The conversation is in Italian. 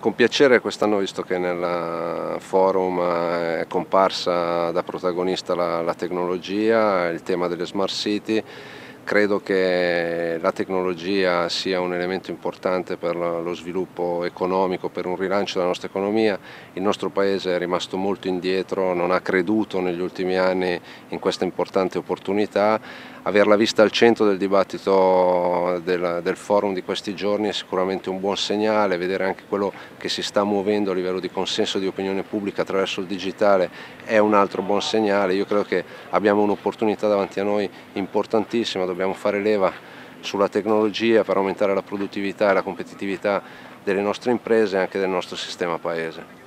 Con piacere quest'anno ho visto che nel forum è comparsa da protagonista la tecnologia, il tema delle smart city. Credo che la tecnologia sia un elemento importante per lo sviluppo economico, per un rilancio della nostra economia. Il nostro Paese è rimasto molto indietro, non ha creduto negli ultimi anni in questa importante opportunità. Averla vista al centro del dibattito del forum di questi giorni è sicuramente un buon segnale. Vedere anche quello che si sta muovendo a livello di consenso di opinione pubblica attraverso il digitale è un altro buon segnale. Io credo che abbiamo un'opportunità davanti a noi importantissima, dobbiamo fare leva sulla tecnologia per aumentare la produttività e la competitività delle nostre imprese e anche del nostro sistema Paese.